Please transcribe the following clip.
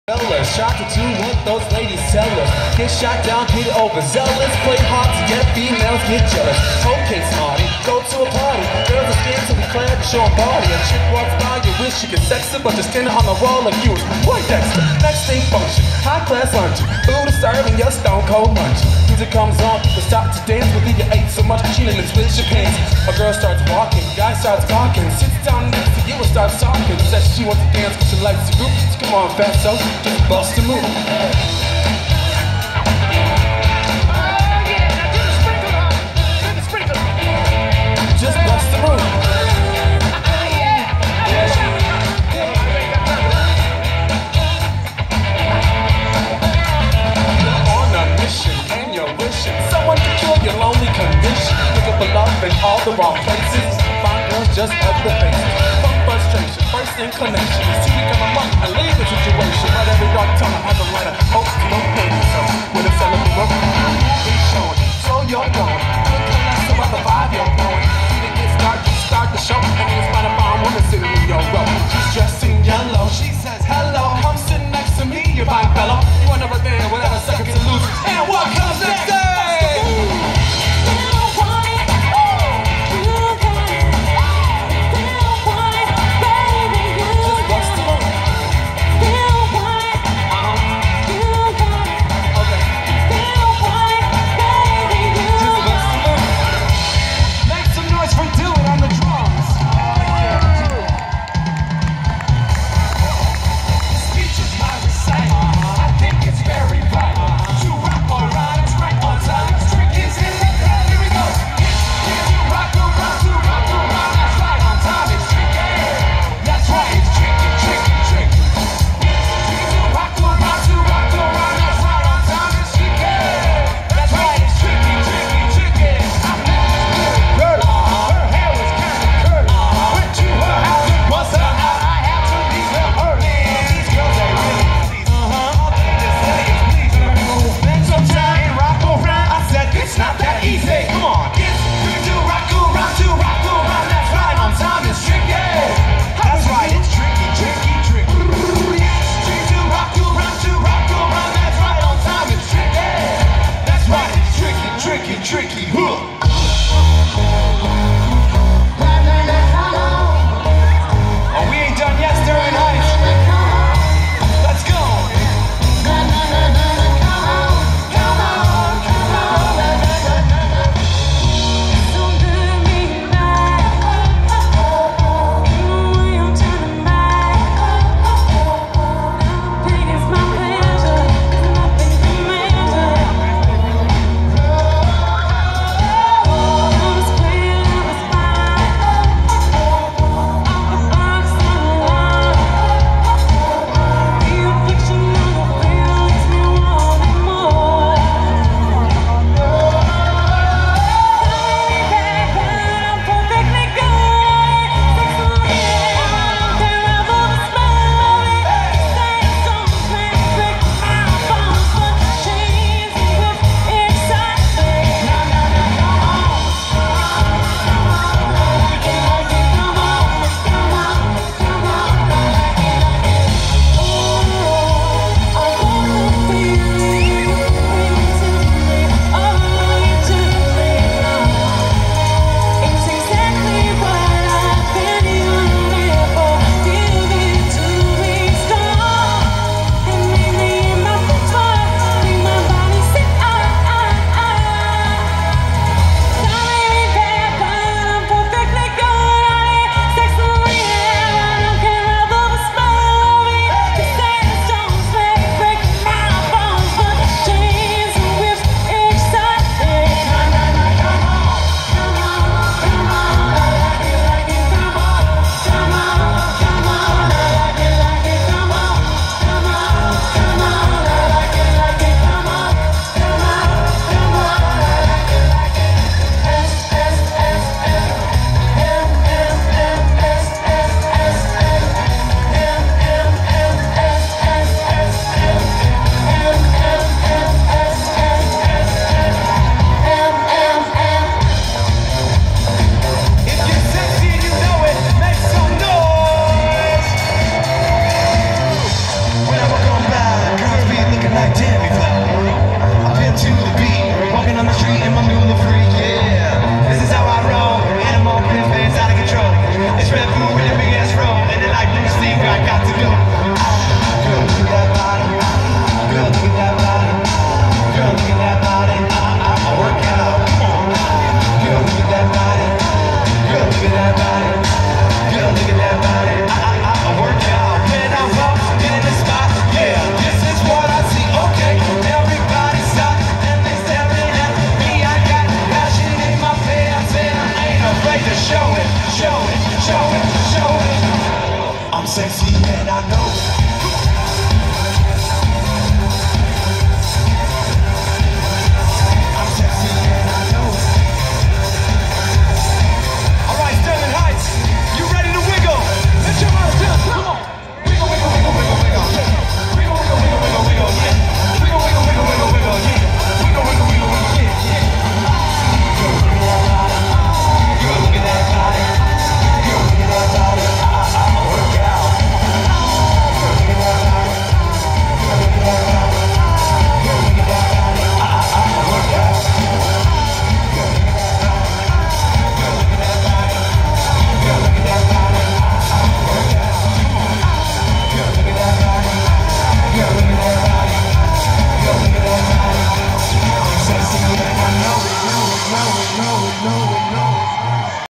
Try to do what those ladies tell us. Get shot down, get overzealous. Play hard to get females, get jealous. Okay, smarty, go to a party. Girls are scared to be clad to show a body. A chick walks by, you wish you could sex her, but just stand on the wall like you was Poindexter. Next thing function, high class luncheon. Food is serving your stone cold lunch. Music comes on, people stop to dance with you. Ate so much you and switch your pants. A girl starts walking, guy starts talking. Sits down next to you and starts talking. Says she wants to dance because she likes the group. So come on, fatso, just bust a move. Just bust the move. You're on a mission and you're wishing someone to cure your lonely condition. Look up for love in all the wrong places. Find girls just at the faces. Fuck frustration, first inclination.